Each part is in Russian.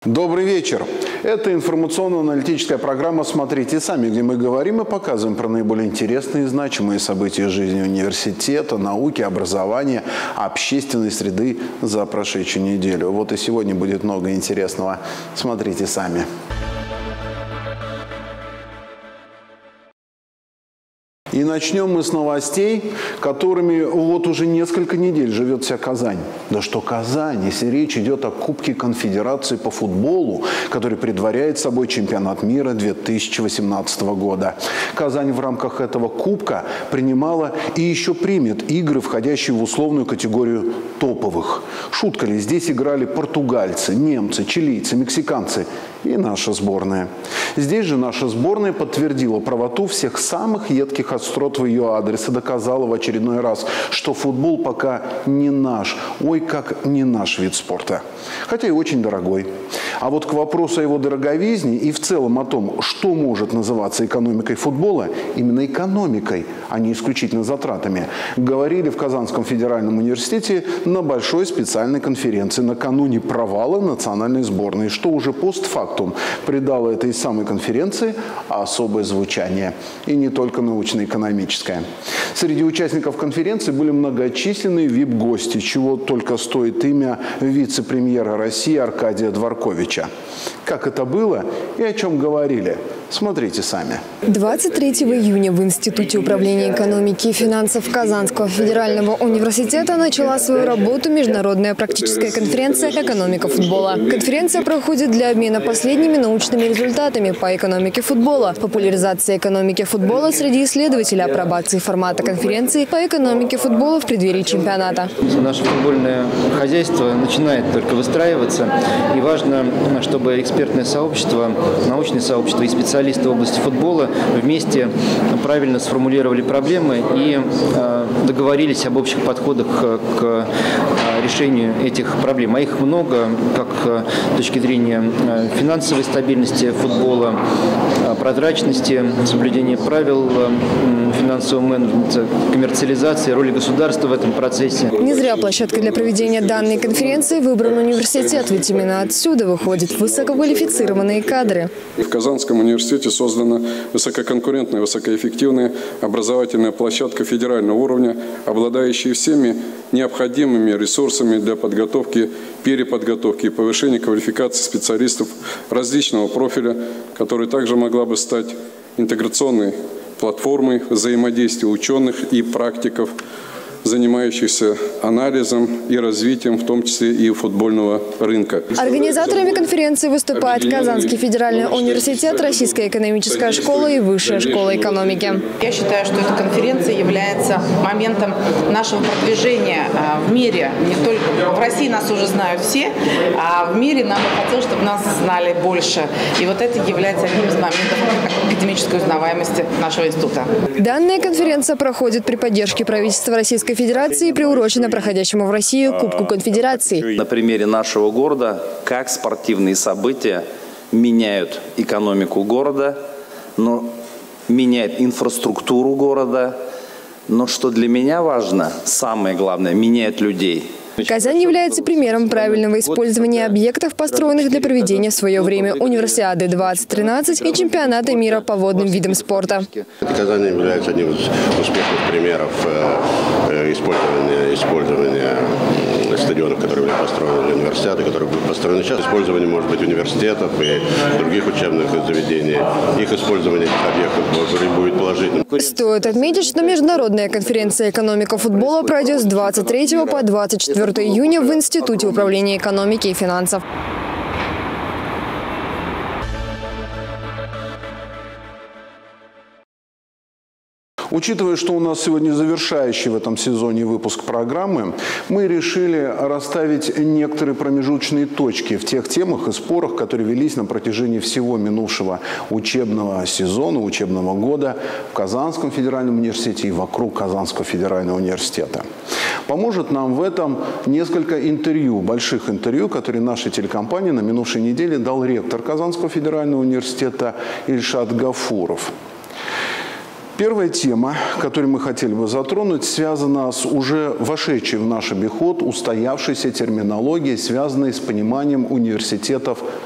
Добрый вечер. Это информационно-аналитическая программа «Смотрите сами», где мы говорим и показываем про наиболее интересные и значимые события жизни университета, науки, образования, общественной среды за прошедшую неделю. Вот и сегодня будет много интересного. Смотрите сами. И начнем мы с новостей, которыми вот уже несколько недель живет вся Казань. Да что Казань, если речь идет о Кубке Конфедерации по футболу, который предваряет собой чемпионат мира 2018 года. Казань в рамках этого кубка принимала и еще примет игры, входящие в условную категорию топовых. Шутка ли, здесь играли португальцы, немцы, чилийцы, мексиканцы и наша сборная. Здесь же наша сборная подтвердила правоту всех самых едких острот в ее адрес и доказала в очередной раз, что футбол пока не наш, ой, как не наш вид спорта. Хотя и очень дорогой. А вот к вопросу о его дороговизне и в целом о том, что может называться экономикой футбола, именно экономикой, а не исключительно затратами, говорили в Казанском федеральном университете на большой специальной конференции накануне провала национальной сборной, что уже постфактум придало этой самой конференции особое звучание. И не только научно-экономическое. Среди участников конференции были многочисленные вип-гости, чего только стоит имя вице-премьера России Аркадия Дворковича. Как это было и о чем говорили? Смотрите сами. 23 июня в Институте управления экономики и финансов Казанского федерального университета начала свою работу международная практическая конференция «Экономика футбола». Конференция проходит для обмена последними научными результатами по экономике футбола, популяризации экономики футбола среди исследователей, апробации формата конференции по экономике футбола в преддверии чемпионата. Наше футбольное хозяйство начинает только выстраиваться, и важно, чтобы экспертное сообщество, научное сообщество и специалисты в области футбола вместе правильно сформулировали проблемы и договорились об общих подходах к решению этих проблем. А их много, как с точки зрения финансовой стабильности футбола, прозрачности, соблюдения правил финансового менеджмента, коммерциализации, роли государства в этом процессе. Не зря площадкой для проведения данной конференции выбран университет, ведь именно отсюда выходят высококвалифицированные кадры. В Казанском университете создана высококонкурентная, высокоэффективная образовательная площадка федерального уровня, обладающая всеми необходимыми ресурсами для подготовки, переподготовки и повышения квалификации специалистов различного профиля, которая также могла бы стать интеграционной платформой взаимодействия ученых и практиков, занимающихся анализом и развитием, в том числе и футбольного рынка. Организаторами конференции выступает Казанский федеральный университет, Российская экономическая школа и Высшая школа экономики. Я считаю, что эта конференция является моментом нашего продвижения в мире. Не только в России нас уже знают все, а в мире нам бы хотелось, чтобы нас знали больше. И вот это является одним из моментов академической узнаваемости нашего института. Данная конференция проходит при поддержке правительства Российской Федерации и приурочена проходящему в Россию Кубку Конфедерации. На примере нашего города, как спортивные события меняют экономику города, но меняют инфраструктуру города, но что для меня важно, самое главное, меняют людей. Казань является примером правильного использования объектов, построенных для проведения в свое время Универсиады 2013 и чемпионата мира по водным видам спорта. Казань является одним из успешных примеров использования стадионов, которые были построены для универсиады, которые будут построены сейчас. Использование, может быть, университетов и других учебных заведений. Их использование этих объектов будет положительным. Стоит отметить, что международная конференция «Экономика футбола» пройдет с 23 по 24 июня в Институте управления экономики и финансов. Учитывая, что у нас сегодня завершающий в этом сезоне выпуск программы, мы решили расставить некоторые промежуточные точки в тех темах и спорах, которые велись на протяжении всего минувшего учебного сезона, учебного года в Казанском федеральном университете и вокруг Казанского федерального университета. Поможет нам в этом несколько интервью, больших интервью, которые нашей телекомпании на минувшей неделе дал ректор Казанского федерального университета Ильшат Гафуров. Первая тема, которую мы хотели бы затронуть, связана с уже вошедшей в наш обиход устоявшейся терминологией, связанной с пониманием университетов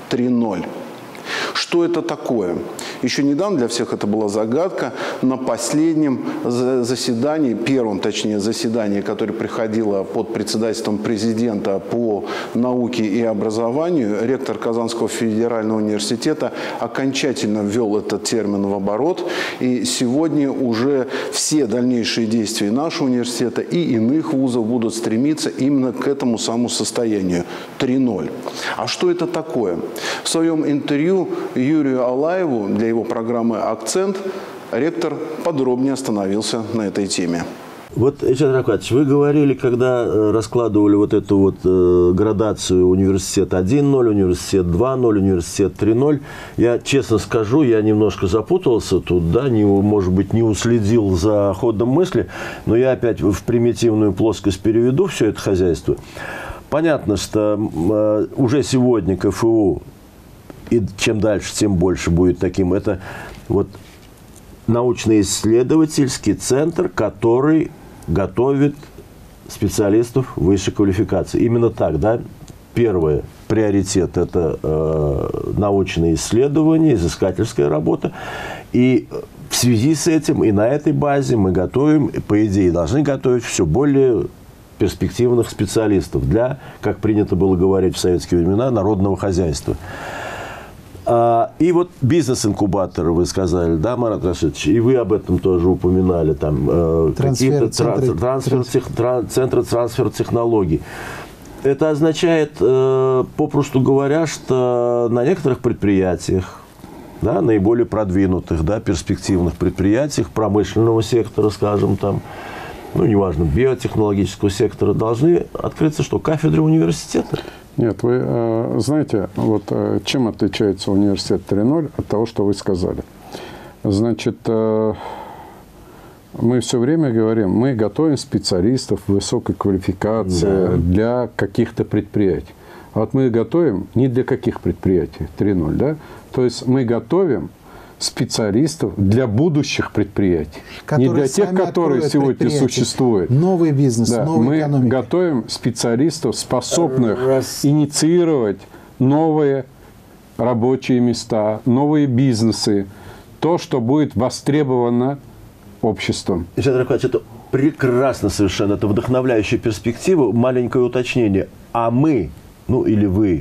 3.0. Что это такое? Еще недавно для всех это была загадка. На последнем заседании, первом, точнее, заседании, которое приходило под председательством президента по науке и образованию, ректор Казанского федерального университета окончательно ввел этот термин в оборот. И сегодня уже все дальнейшие действия нашего университета и иных вузов будут стремиться именно к этому самому состоянию 3.0. А что это такое? В своем интервью Юрию Алаеву для его программы «Акцент» ректор подробнее остановился на этой теме. Вот, Ильшат Рафкатович, вы говорили, когда раскладывали вот эту вот градацию университет 1.0, университет 2.0, университет 3.0, я честно скажу, я немножко запутался тут, да, может быть, не уследил за ходом мысли, но я опять в примитивную плоскость переведу все это хозяйство. Понятно, что уже сегодня КФУ, и чем дальше, тем больше будет таким, это вот научно-исследовательский центр, который готовит специалистов высшей квалификации. Именно так, да? Первый приоритет – это научные исследования, изыскательская работа. И в связи с этим и на этой базе мы готовим, по идее, должны готовить все более перспективных специалистов для, как принято было говорить в советские времена, народного хозяйства. И вот бизнес-инкубаторы, вы сказали, да, Марат Рашидович, и вы об этом тоже упоминали, там какие-то центры трансфера технологий. Это означает, попросту говоря, что на некоторых предприятиях, да, наиболее продвинутых, да, перспективных предприятиях промышленного сектора, скажем, там, ну, неважно, биотехнологического сектора, должны открыться что, кафедры университета? Нет, вы знаете, вот чем отличается университет 3.0 от того, что вы сказали. Значит, мы все время говорим, мы готовим специалистов высокой квалификации для каких-то предприятий. А вот мы готовим не для каких предприятий 3.0, да? То есть мы готовим специалистов для будущих предприятий. Не для тех, которые сегодня существуют. Новый бизнес, да, новая экономика. Мы готовим специалистов, способных инициировать новые рабочие места, новые бизнесы. То, что будет востребовано обществом. Ильшат Рафкатович, это прекрасно совершенно. Это вдохновляющая перспектива. Маленькое уточнение. А мы, ну или вы,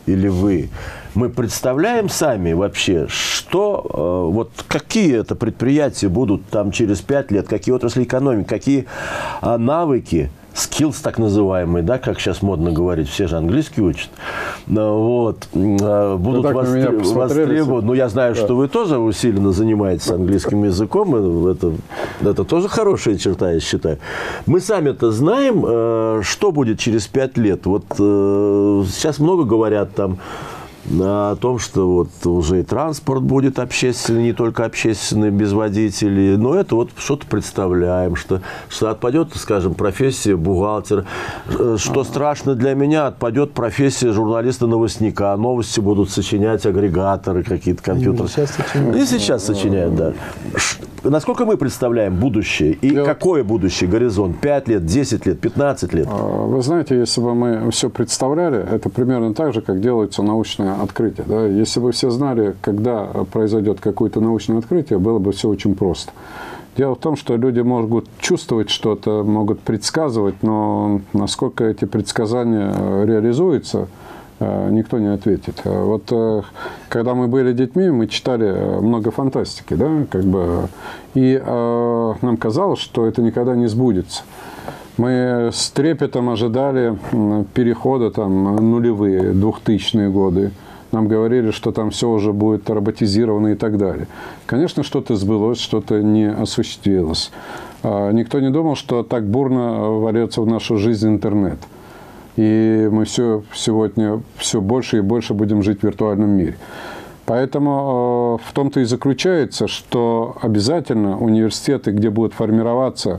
мы представляем сами вообще, что, вот какие это предприятия будут там через 5 лет, какие отрасли экономики, какие навыки, skills так называемые, да, как сейчас модно говорить, все же английский учат, вот, будут востребованы. Ну, я знаю, что вы тоже усиленно занимаетесь английским языком, это тоже хорошая черта, я считаю. Мы сами-то знаем, что будет через 5 лет. Вот сейчас много говорят там о том, что вот уже и транспорт будет общественный, не только общественный, без водителей. Но это вот что-то представляем, что отпадет, скажем, профессия бухгалтера. Что страшно для меня, отпадет профессия журналиста-новостника. Новости будут сочинять агрегаторы, какие-то компьютеры. И сейчас сочиняют, да. Насколько мы представляем будущее? И какое будущее? Горизонт? 5 лет, 10 лет, 15 лет? Вы знаете, если бы мы все представляли, это примерно так же, как делается научное открытие. Да? Если бы все знали, когда произойдет какое-то научное открытие, было бы все очень просто. Дело в том, что люди могут чувствовать что-то, могут предсказывать, но насколько эти предсказания реализуются, никто не ответит. Вот когда мы были детьми, мы читали много фантастики, да, как бы, и нам казалось, что это никогда не сбудется. Мы с трепетом ожидали перехода там, нулевые, 2000-е годы. Нам говорили, что там все уже будет роботизировано и так далее. Конечно, что-то сбылось, что-то не осуществилось. Никто не думал, что так бурно ворвется в нашу жизнь интернет. И мы сегодня все больше и больше будем жить в виртуальном мире. Поэтому в том-то и заключается, что обязательно университеты, где будут формироваться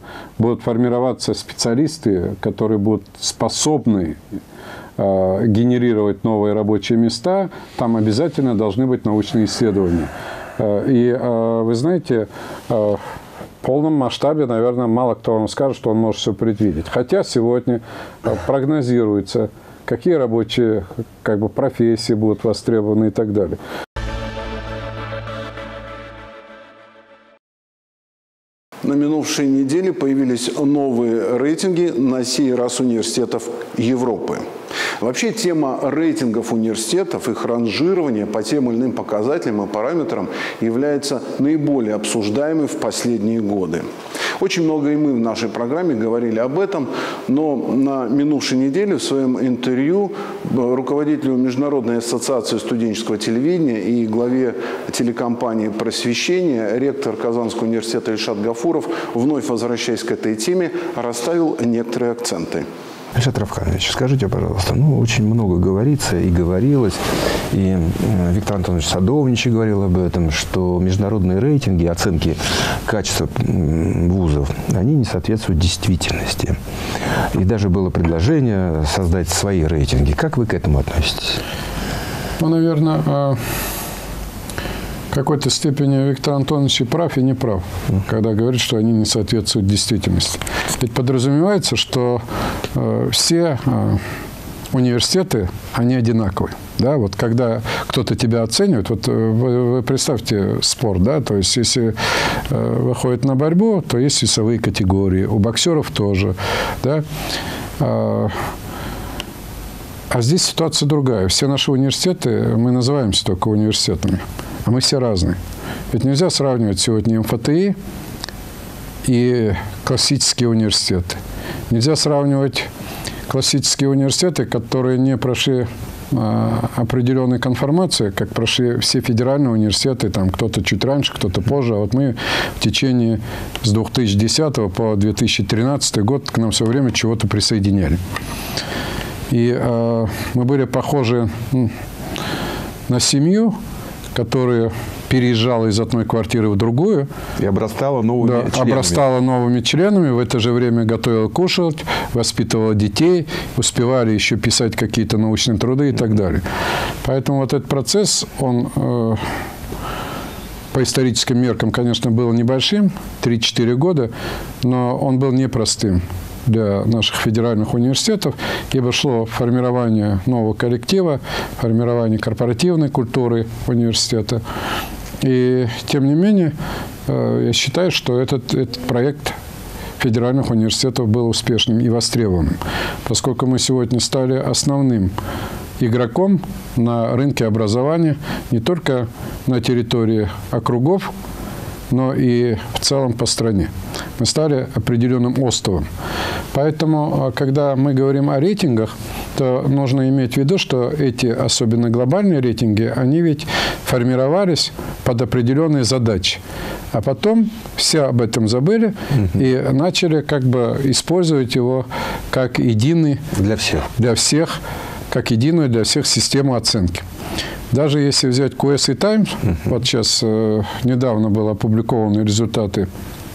специалисты, которые будут способны генерировать новые рабочие места, там обязательно должны быть научные исследования. И вы знаете, в полном масштабе, наверное, мало кто вам скажет, что он может все предвидеть. Хотя сегодня прогнозируется какие рабочие профессии будут востребованы и так далее. На минувшей неделе появились новые рейтинги, на сей раз университетов Европы. Вообще тема рейтингов университетов, их ранжирования по тем или иным показателям и параметрам является наиболее обсуждаемой в последние годы. Очень много и мы в нашей программе говорили об этом, но на минувшей неделе в своем интервью руководителю Международной ассоциации студенческого телевидения и главе телекомпании «Просвещение» ректор Казанского университета Ильшат Гафуров, вновь возвращаясь к этой теме, расставил некоторые акценты. Ильшат Равканович, скажите, пожалуйста, очень много говорится и говорилось, и Виктор Антонович Садовничий говорил об этом, что международные рейтинги, оценки качества вузов, они не соответствуют действительности. И даже было предложение создать свои рейтинги. Как вы к этому относитесь? Ну, наверное, в какой-то степени Виктор Антонович и прав, и не прав, когда говорит, что они не соответствуют действительности. Ведь подразумевается, что все университеры, они одинаковые. Да? Вот когда кто-то тебя оценивает, вот вы представьте спорт, да? То есть если выходит на борьбу, то есть весовые категории, у боксеров тоже. Да? А здесь ситуация другая. Все наши университеты, мы называемся только университетами, а мы все разные. Ведь нельзя сравнивать сегодня МФТИ и классические университеты. Нельзя сравнивать классические университеты, которые не прошли определенной конформации, как прошли все федеральные университеты, там кто-то чуть раньше, кто-то позже. А вот мы в течение с 2010 по 2013 год к нам все время чего-то присоединяли. И мы были похожи на семью, которая переезжала из одной квартиры в другую. И обрастала новыми членами. Обрастала новыми членами, в это же время готовила кушать, воспитывала детей, успевали еще писать какие-то научные труды и так далее. Поэтому вот этот процесс, он по историческим меркам, конечно, был небольшим, 3-4 года, но он был непростым для наших федеральных университетов, ибо шло формирование нового коллектива, формирование корпоративной культуры университета. И, тем не менее, я считаю, что этот проект федеральных университетов был успешным и востребованным, поскольку мы сегодня стали основным игроком на рынке образования не только на территории округов, но и в целом по стране. Мы стали определенным островом. Поэтому, когда мы говорим о рейтингах, то нужно иметь в виду, что эти, особенно глобальные рейтинги, они ведь формировались под определенные задачи. А потом все об этом забыли и начали использовать его как единый для всех, как единую для всех систему оценки. Даже если взять QS и Times, вот сейчас недавно были опубликованы результаты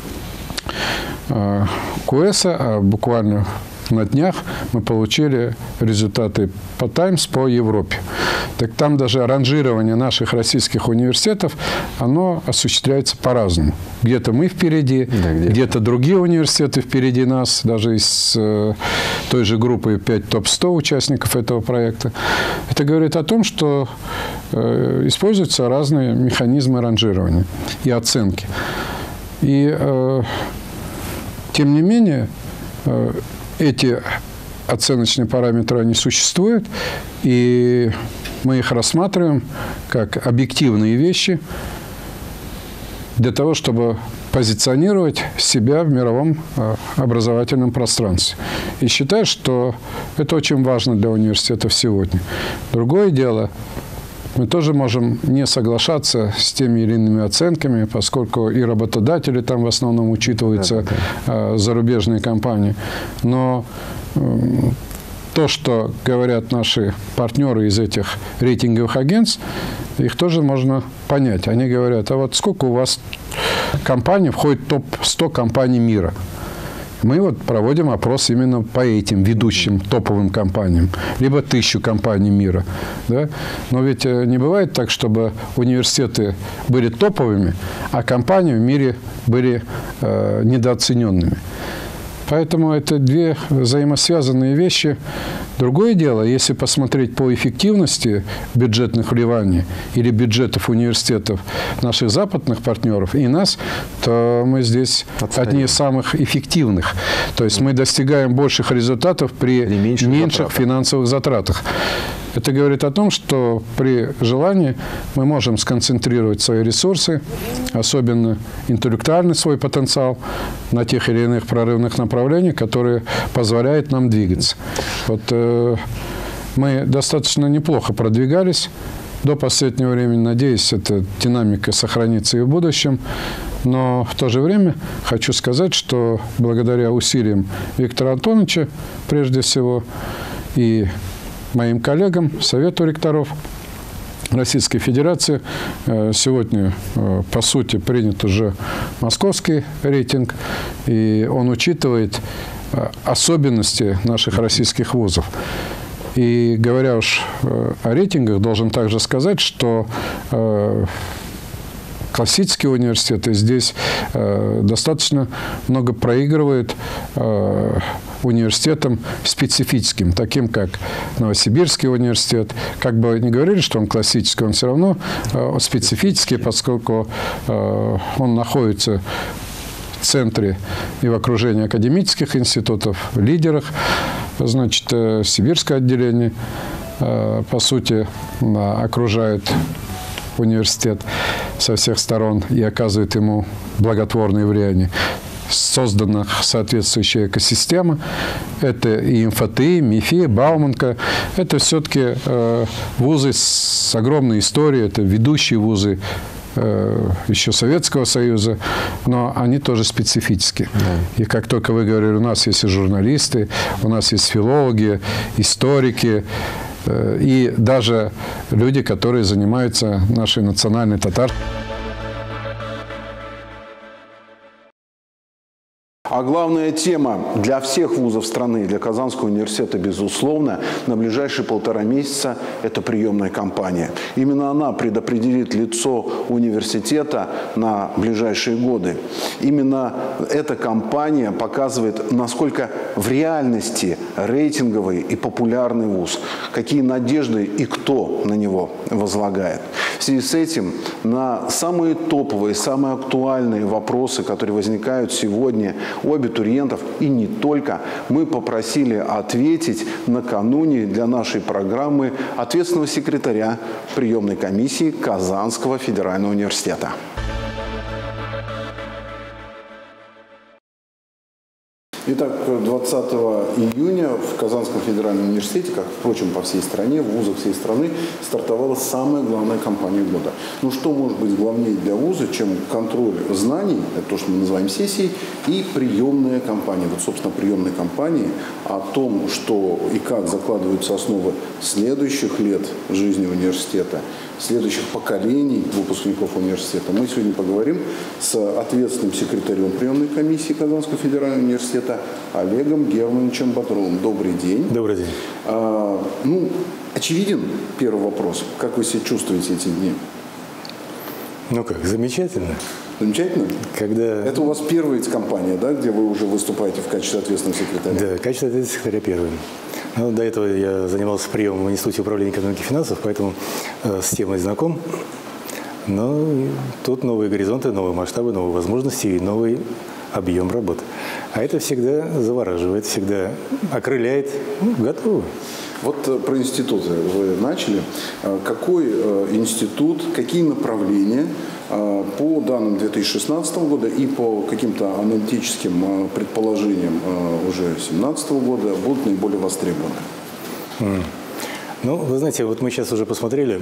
QS, а буквально на днях мы получили результаты по Times по Европе. Так там даже ранжирование наших российских университетов, оно осуществляется по-разному. Где-то мы впереди, где-то другие университеты впереди нас, даже из той же группы 5 топ-100 участников этого проекта. Это говорит о том, что используются разные механизмы ранжирования и оценки. И тем не менее, эти оценочные параметры, они существуют, и мы их рассматриваем как объективные вещи для того, чтобы позиционировать себя в мировом образовательном пространстве. И считаю, что это очень важно для университетов сегодня. Другое дело, мы тоже можем не соглашаться с теми или иными оценками, поскольку и работодатели там в основном учитываются, зарубежные компании. Но то, что говорят наши партнеры из этих рейтинговых агентств, их тоже можно понять. Они говорят, а вот сколько у вас компаний входит в топ-100 компаний мира? Мы вот проводим опрос именно по этим ведущим топовым компаниям, либо 1000 компаний мира. Да? Но ведь не бывает так, чтобы университеты были топовыми, а компании в мире были недооцененными. Поэтому это две взаимосвязанные вещи. Другое дело, если посмотреть по эффективности бюджетных вливаний или бюджетов университетов наших западных партнеров и нас, то мы здесь одни из самых эффективных. То есть мы достигаем больших результатов при меньших финансовых затратах. Это говорит о том, что при желании мы можем сконцентрировать свои ресурсы, особенно интеллектуальный свой потенциал, на тех или иных прорывных направлениях, которые позволяют нам двигаться. Вот мы достаточно неплохо продвигались до последнего времени. Надеюсь, эта динамика сохранится и в будущем. Но в то же время хочу сказать, что благодаря усилиям Виктора Антоновича, прежде всего, и моим коллегам, Совету ректоров Российской Федерации, сегодня, по сути, принят уже московский рейтинг, и он учитывает особенности наших российских вузов. И говоря уж о рейтингах, должен также сказать, что классические университеты здесь достаточно много проигрывают университетам специфическим, таким как Новосибирский университет. Как бы ни говорили, что он классический, он все равно специфический, поскольку он находится в центре и в окружении академических институтов, в лидерах. Значит, сибирское отделение, по сути, окружает университет со всех сторон и оказывает ему благотворное влияние. Создана соответствующая экосистема. Это и МФТИ, МИФИ, Бауманка. Это все-таки вузы с огромной историей, это ведущие вузы еще Советского Союза, но они тоже специфические. Да. И как только вы говорили, у нас есть и журналисты, у нас есть филологи, историки, и даже люди, которые занимаются нашей национальной татарской. А главная тема для всех вузов страны, для Казанского университета, безусловно, на ближайшие 1,5 месяца – это приемная кампания. Именно она предопределит лицо университета на ближайшие годы. Именно эта кампания показывает, насколько в реальности рейтинговый и популярный вуз, какие надежды и кто на него возлагает. В связи с этим на самые топовые, самые актуальные вопросы, которые возникают сегодня у абитуриентов и не только, мы попросили ответить накануне для нашей программы ответственного секретаря приемной комиссии Казанского федерального университета. Итак, 20 июня в Казанском федеральном университете, как, впрочем, по всей стране, в вузах всей страны, стартовала самая главная кампания года. Ну, что может быть главнее для вуза, чем контроль знаний, это то, что мы называем сессией, и приемная кампания. Вот, собственно, приемной кампании о том, что и как закладываются основы следующих лет жизни университета, следующих поколений выпускников университета. Мы сегодня поговорим с ответственным секретарем приемной комиссии Казанского федерального университета Олегом Германовичем Бодровым. Добрый день. Добрый день. Ну, очевиден первый вопрос. Как вы себя чувствуете эти дни? Ну как, замечательно. Замечательно? Когда... Это у вас первая кампания, да, где вы уже выступаете в качестве ответственного секретаря? Да, в качестве ответственного секретаря первым. Ну, до этого я занимался приемом в Институте управления экономики и финансов, поэтому с темой знаком. Но тут новые горизонты, новые масштабы, новые возможности и новый объем работы. А это всегда завораживает, всегда окрыляет. Ну, готовы. Вот про институты вы начали. Какой институт, какие направления по данным 2016 года и по каким-то аналитическим предположениям уже 2017 года будут наиболее востребованы? Ну, вы знаете, вот мы сейчас уже посмотрели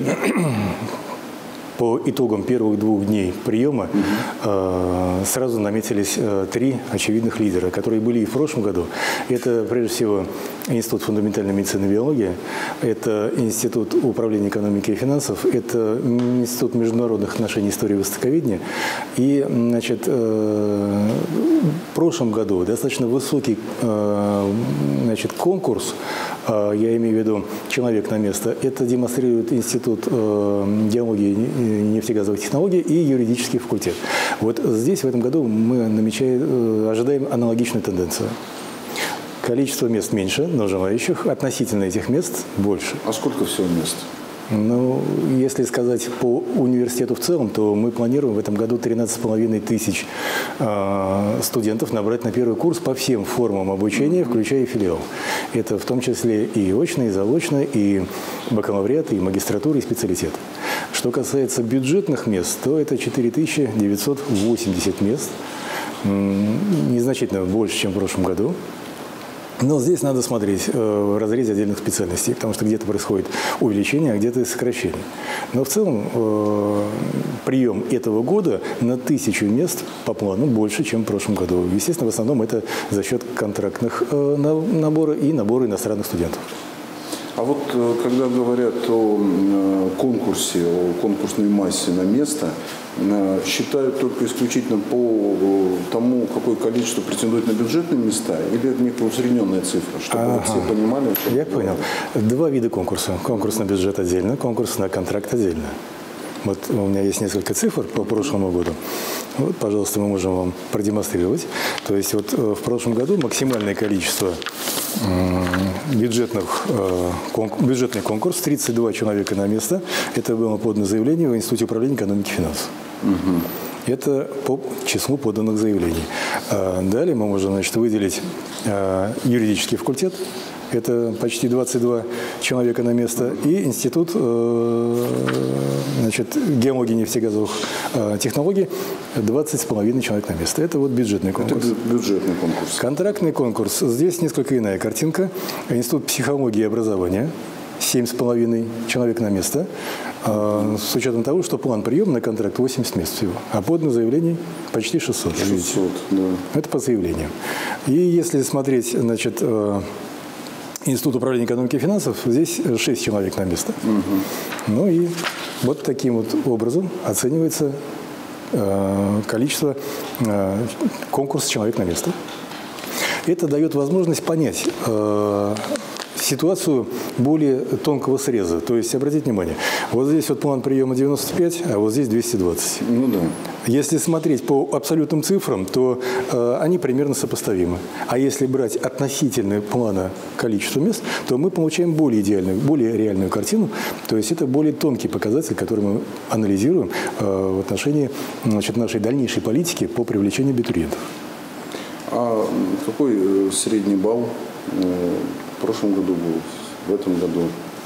по итогам первых 2 дней приема сразу наметились 3 очевидных лидера, которые были и в прошлом году. Это, прежде всего, Институт фундаментальной медицины и биологии, это Институт управления экономикой и финансов, это Институт международных отношений и истории востоковедения. И, значит, в прошлом году достаточно высокий, значит, конкурс я имею в виду человек на место, это демонстрирует Институт геологии и нефтегазовых технологий и юридический факультет. Вот здесь в этом году мы ожидаем аналогичную тенденцию. Количество мест меньше, но желающих относительно этих мест больше. А сколько всего мест? Ну, если сказать по университету в целом, то мы планируем в этом году 13,5 тысяч студентов набрать на первый курс по всем формам обучения, включая и филиал. Это в том числе и очно, и заочно, и бакалавриат, и магистратура, и специалитет. Что касается бюджетных мест, то это 4980 мест, незначительно больше, чем в прошлом году. Но здесь надо смотреть в разрезе отдельных специальностей, потому что где-то происходит увеличение, а где-то сокращение. Но в целом прием этого года на 1000 мест по плану больше, чем в прошлом году. Естественно, в основном это за счет контрактных набора и набора иностранных студентов. А вот когда говорят о конкурсе, о конкурсной массе на место, считают только исключительно по тому, какое количество претендует на бюджетные места, или это некая усредненная цифра, чтобы все понимали? Я понял. Два вида конкурса. Конкурс на бюджет отдельно, конкурс на контракт отдельно. Вот у меня есть несколько цифр по прошлому году. Вот, пожалуйста, мы можем вам продемонстрировать. То есть вот в прошлом году максимальное количество бюджетный конкурс, 32 человека на место. Это было подано заявление в Институте управления экономики и финансов. Это по числу поданных заявлений. Далее мы можем, значит, выделить юридический факультет. Это почти 22 человека на место. И Институт геологии и нефтегазовых технологий 20,5 человек на место. Это вот бюджетный конкурс. Это бюджетный конкурс. Контрактный конкурс. Здесь несколько иная картинка. Институт психологии и образования. 7,5 человек на место. С учетом того, что план приема на контракт 80 мест всего. А подано заявлений почти 600. 600, да. Это по заявлениям. И если смотреть, значит, Институт управления экономики и финансов, здесь 6 человек на место. Ну и вот таким вот образом оценивается количество конкурса человек на место. Это дает возможность понять ситуацию более тонкого среза. То есть, обратите внимание, вот здесь вот план приема 95, а вот здесь 220. Ну да. Если смотреть по абсолютным цифрам, то они примерно сопоставимы. А если брать относительное плана количества мест, то мы получаем более идеальную, более реальную картину. То есть это более тонкий показатель, который мы анализируем в отношении, значит, нашей дальнейшей политики по привлечению абитуриентов. А какой средний балл в прошлом году был, в этом году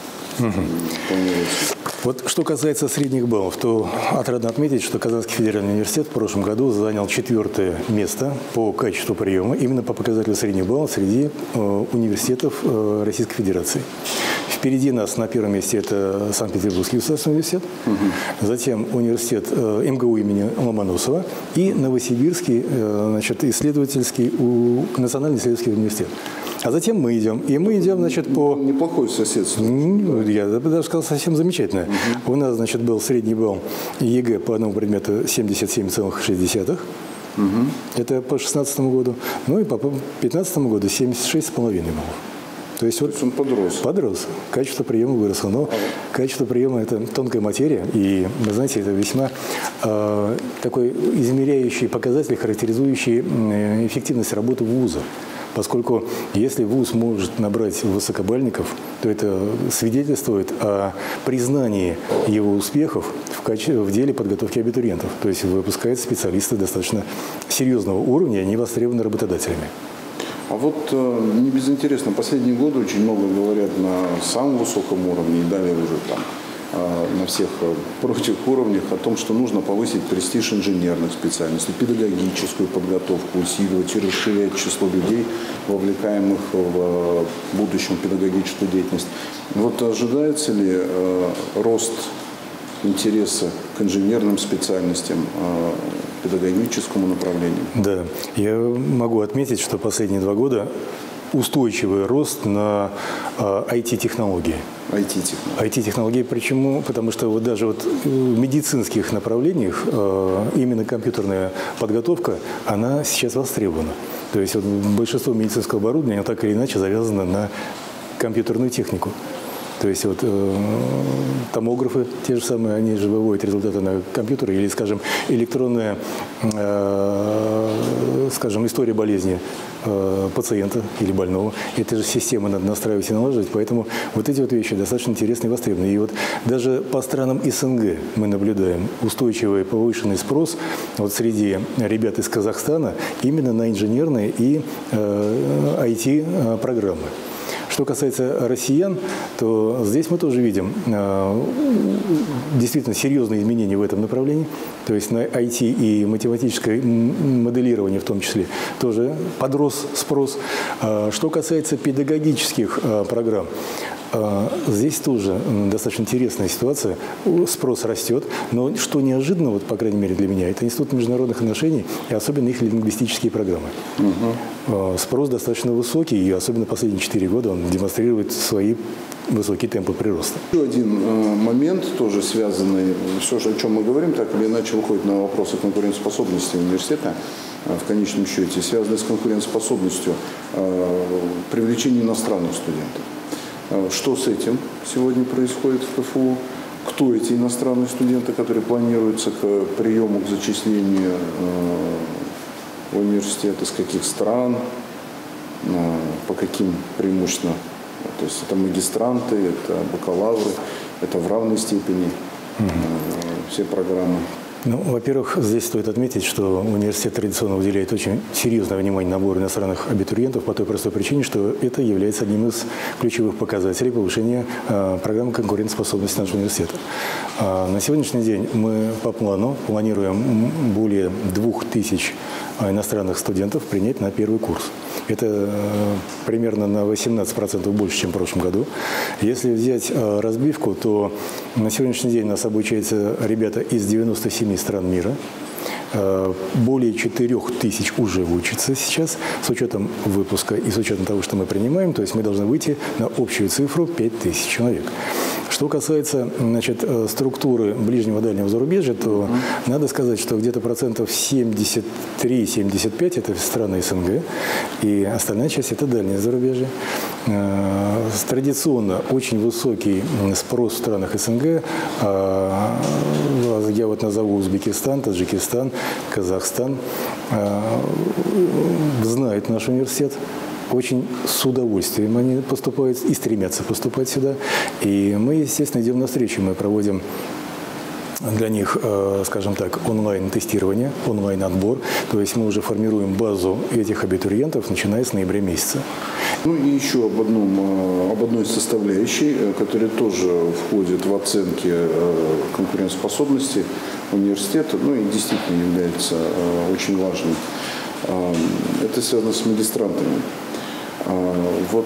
планируется? Вот что касается средних баллов, то отрадно отметить, что Казанский федеральный университет в прошлом году занял 4-е место по качеству приема, именно по показателю средних баллов среди университетов Российской Федерации. Впереди нас на первом месте это Санкт-Петербургский государственный университет, затем университет МГУ имени Ломоносова и Новосибирский, значит, Национальный исследовательский университет. А затем мы идем. И мы идем, значит, по... Неплохое соседство. Я бы даже сказал, совсем замечательное. У нас, значит, был средний балл ЕГЭ по одному предмету 77,6. Это по 2016 году. Ну и по 2015 году 76,5 баллов. То есть вот он подрос. Подрос. Качество приема выросло. Но качество приема – это тонкая материя. И, вы знаете, это весьма такой измеряющий показатель, характеризующий эффективность работы вуза. Поскольку если вуз может набрать высокобальников, то это свидетельствует о признании его успехов в деле подготовки абитуриентов. То есть выпускают специалисты достаточно серьезного уровня, они востребованы работодателями. А вот не безинтересно, последние годы очень много говорят на самом высоком уровне и далее уже там на всех прочих уровнях о том, что нужно повысить престиж инженерных специальностей, педагогическую подготовку усиливать и расширять число людей, вовлекаемых в будущем педагогическую деятельность. Вот ожидается ли рост интереса к инженерным специальностям, педагогическому направлению? Да, я могу отметить, что последние 2 года устойчивый рост на IT-технологии. IT-технологии. Почему? Потому что вот даже вот в медицинских направлениях именно компьютерная подготовка, она сейчас востребована. То есть вот большинство медицинского оборудования так или иначе завязано на компьютерную технику. То есть вот томографы, те же самые, они же выводят результаты на компьютер, или, скажем, электронная, скажем, история болезни пациента или больного. Это же система надо настраивать и налаживать, поэтому вот эти вот вещи достаточно интересны и востребованы. И вот даже по странам СНГ мы наблюдаем устойчивый повышенный спрос вот среди ребят из Казахстана именно на инженерные и IT-программы. Что касается россиян, то здесь мы тоже видим действительно серьезные изменения в этом направлении. То есть на IT и математическое моделирование в том числе тоже подрос спрос. Что касается педагогических программ, здесь тоже достаточно интересная ситуация. Спрос растет, но что неожиданно, вот, по крайней мере для меня, это Институт международных отношений и особенно их лингвистические программы. Спрос достаточно высокий, и особенно последние 4 года он демонстрирует свои высокие темпы прироста. Еще один момент, тоже связанный, все, о чем мы говорим, так или иначе выходит на вопросы конкурентоспособности университета, в конечном счете, связанный с конкурентоспособностью привлечения иностранных студентов. Что с этим сегодня происходит в КФУ? Кто эти иностранные студенты, которые планируются к приему, к зачислению в университет, из каких стран, по каким преимущественно? То есть это магистранты, это бакалавры, это в равной степени все программы. Ну, во-первых, здесь стоит отметить, что университет традиционно уделяет очень серьезное внимание набору иностранных абитуриентов по той простой причине, что это является одним из ключевых показателей повышения программы конкурентоспособности нашего университета. На сегодняшний день мы по плану планируем более 2000 иностранных студентов принять на первый курс. Это примерно на 18% больше, чем в прошлом году. Если взять разбивку, то на сегодняшний день у нас обучаются ребята из 97 стран мира. Более 4000 уже учатся сейчас, с учетом выпуска и с учетом того, что мы принимаем. То есть мы должны выйти на общую цифру 5000 человек. Что касается, значит, структуры ближнего и дальнего зарубежья, то надо сказать, что где-то процентов 73-75 это страны СНГ, и остальная часть это дальнее зарубежье. Традиционно очень высокий спрос в странах СНГ. Я вот назову Узбекистан, Таджикистан, Казахстан. Знают наш университет. Очень с удовольствием они поступают и стремятся поступать сюда. И мы, естественно, идем навстречу. Мы проводим для них, скажем так, онлайн-тестирование, онлайн-отбор. То есть мы уже формируем базу этих абитуриентов, начиная с ноября месяца. Ну и еще об одной составляющей, которая тоже входит в оценки конкурентоспособности университета, ну и действительно является очень важным. Это связано с магистрантами. Вот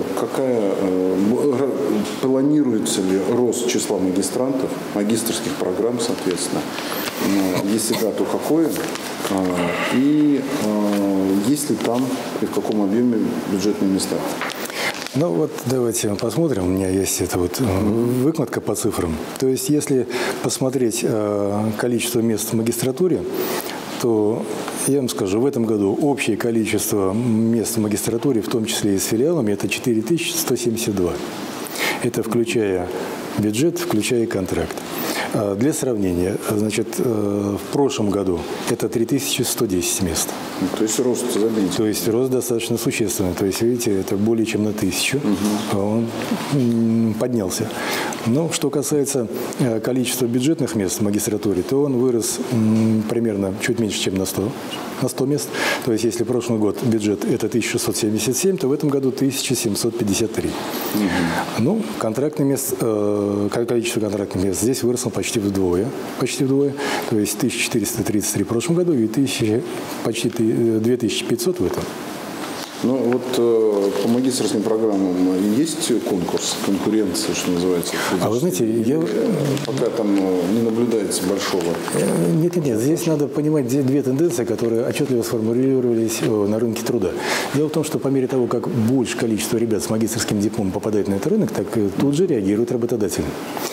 планируется ли рост числа магистрантов, магистерских программ, соответственно? Если да, то какое? И есть ли там и в каком объеме бюджетные места? Ну вот давайте посмотрим. У меня есть эта вот выкладка по цифрам. То есть если посмотреть количество мест в магистратуре, то я вам скажу, в этом году общее количество мест в магистратуре, в том числе и с филиалами, это 4172. Это включая бюджет, включая контракт. Для сравнения, значит, в прошлом году это 3110 мест. То есть рост заметен. То есть рост достаточно существенный. То есть, видите, это более чем на 1000. Он поднялся. Но что касается количества бюджетных мест в магистратуре, то он вырос примерно чуть меньше, чем на 100 мест. То есть, если прошлый год бюджет это 1677, то в этом году 1753. Ну, контрактных мест, количество контрактных мест здесь выросло почти вдвое. То есть 1433 в прошлом году и почти 2500 в этом. Ну вот по магистерским программам есть конкурс, конкуренция, что называется? А вы знаете, пока там не наблюдается большого. Нет, здесь надо понимать две тенденции, которые отчетливо сформулировались на рынке труда. Дело в том, что по мере того, как больше количество ребят с магистерским дипломом попадает на этот рынок, так тут же реагируют работодатели.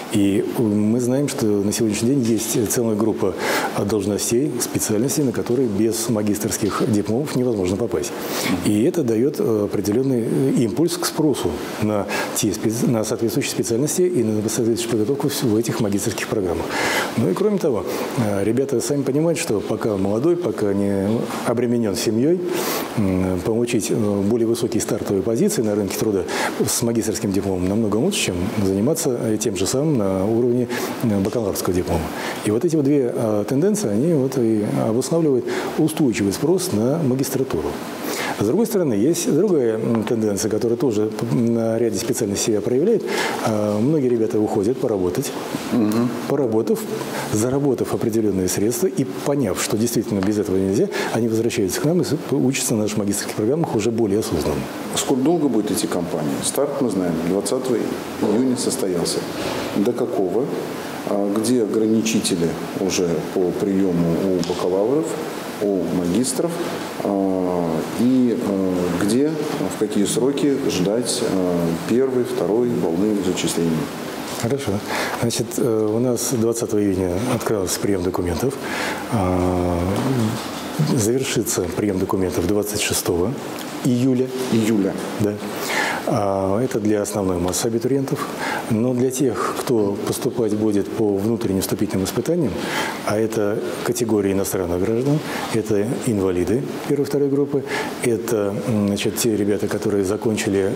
И мы знаем, что на сегодняшний день есть целая группа должностей, специальностей, на которые без магистерских дипломов невозможно попасть. И это дает определенный импульс к спросу на соответствующие специальности и на соответствующую подготовку в этих магистерских программах. Ну и кроме того, ребята сами понимают, что пока молодой, пока не обременен семьей, получить более высокие стартовые позиции на рынке труда с магистерским дипломом намного лучше, чем заниматься тем же самым на уровне бакалаврского диплома. И вот эти вот две тенденции, они вот и обуславливают устойчивый спрос на магистратуру. С другой стороны, есть другая тенденция, которая тоже на ряде специальностей себя проявляет. Многие ребята уходят поработать, поработав, заработав определенные средства и поняв, что действительно без этого нельзя, они возвращаются к нам и учатся на наших магистерских программах уже более осознанно. Сколько долго будет идти кампания? Старт, мы знаем, 20 июня состоялся. До какого? Где ограничители уже по приему у бакалавров, у магистров? И где, в какие сроки ждать первой, второй волны зачислений? Хорошо. Значит, у нас 20 июня открылся прием документов. Завершится прием документов 26 июля. Да. Это для основной массы абитуриентов. Но для тех, кто поступать будет по внутренним вступительным испытаниям, а это категории иностранных граждан, это инвалиды первой и второй группы, это, значит, те ребята, которые закончили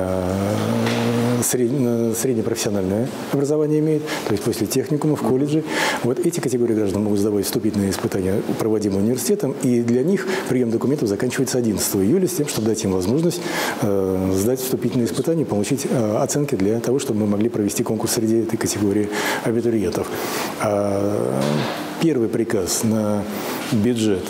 среднепрофессиональное образование имеют, то есть после техникума в колледже. Вот эти категории граждан могут сдавать вступительные испытания, проводимые университетом, и для них прием документов заканчивается 11 июля с тем, чтобы дать им возможность сдать вступительные испытания, получить оценки для того, чтобы мы могли провести конкурс среди этой категории абитуриентов. Первый приказ на бюджет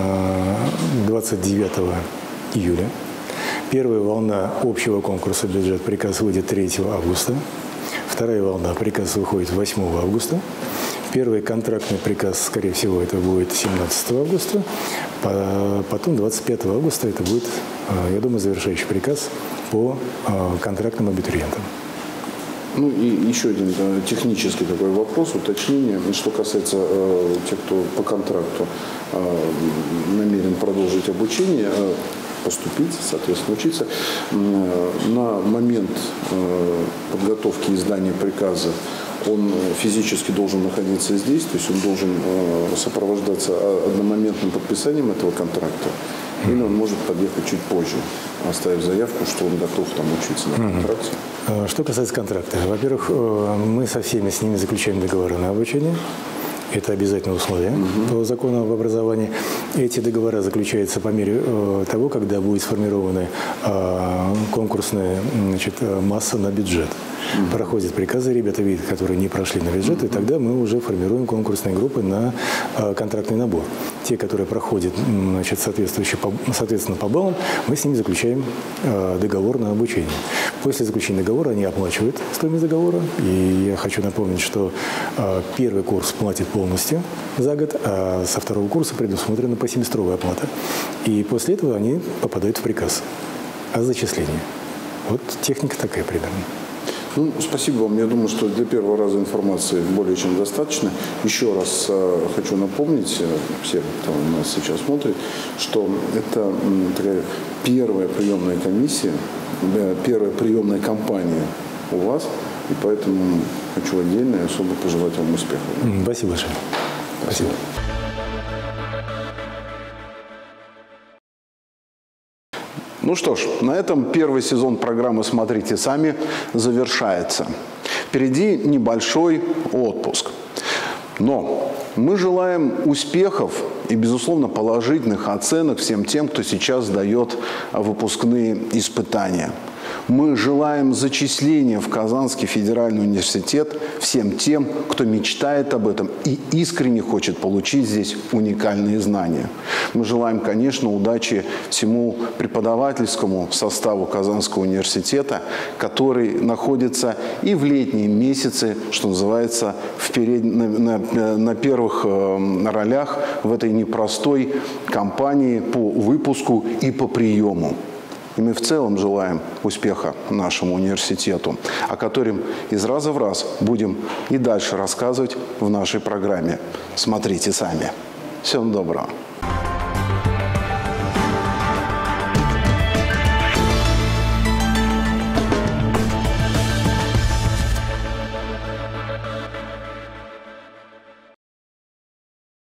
29 июля. Первая волна общего конкурса бюджет приказ выйдет 3 августа. Вторая волна приказ выходит 8 августа. Первый контрактный приказ, скорее всего, это будет 17 августа. Потом 25 августа это будет, я думаю, завершающий приказ по контрактным абитуриентам. Ну и еще один технический такой вопрос, уточнение. Что касается тех, кто по контракту намерен продолжить обучение, поступить, соответственно, учиться. На момент подготовки и издания приказа он физически должен находиться здесь, то есть он должен сопровождаться одномоментным подписанием этого контракта, или он может подъехать чуть позже, оставив заявку, что он готов там учиться на контракте. Что касается контракта, во-первых, мы со всеми с ними заключаем договоры на обучение. Это обязательное условие по закону об образовании. Эти договора заключаются по мере того, когда будет сформирована конкурсная, значит, масса на бюджет. Проходят приказы, ребята видят, которые не прошли на бюджет, и тогда мы уже формируем конкурсные группы на контрактный набор. Те, которые проходят, значит, соответственно по баллам, мы с ними заключаем договор на обучение. После заключения договора они оплачивают стоимость договора. И я хочу напомнить, что первый курс платит полностью за год, а со второго курса предусмотрена посеместровая оплата. И после этого они попадают в приказ о зачислении. Вот техника такая примерно. Ну, спасибо вам. Я думаю, что для первого раза информации более чем достаточно. Еще раз хочу напомнить всем, кто нас сейчас смотрит, что это такая первая приемная комиссия, первая приемная кампания у вас. И поэтому хочу отдельно и особо пожелать вам успехов. Спасибо большое. Спасибо. Ну что ж, на этом первый сезон программы «Смотрите сами» завершается. Впереди небольшой отпуск. Но мы желаем успехов и, безусловно, положительных оценок всем тем, кто сейчас сдает выпускные испытания. Мы желаем зачисления в Казанский федеральный университет всем тем, кто мечтает об этом и искренне хочет получить здесь уникальные знания. Мы желаем, конечно, удачи всему преподавательскому составу Казанского университета, который находится и в летние месяцы, что называется, на первых ролях в этой непростой кампании по выпуску и по приему. И мы в целом желаем успеха нашему университету, о котором из раза в раз будем и дальше рассказывать в нашей программе. Смотрите сами. Всем доброго.